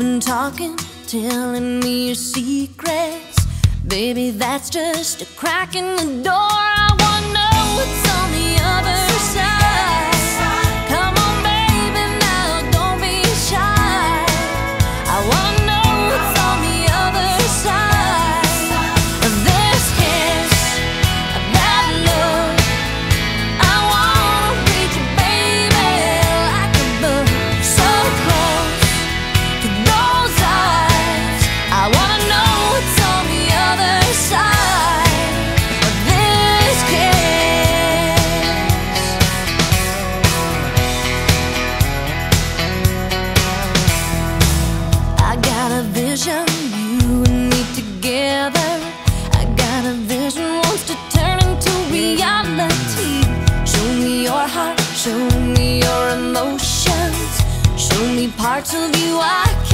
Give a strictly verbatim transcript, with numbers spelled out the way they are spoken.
been talking, telling me your secrets. Baby, that's just a crack in the door. I wanna know what's on the other side. Come on, baby, now don't be shy. I wanna know what's on the other side of this kiss, of that look. I wanna reach you, baby, like a book, so close to those eyes. I wanna know what's on the other side of this kiss. I got a vision, you and me together. I got a vision wants to turn into reality. Show me your heart, show me your emotions, show me parts of you I can't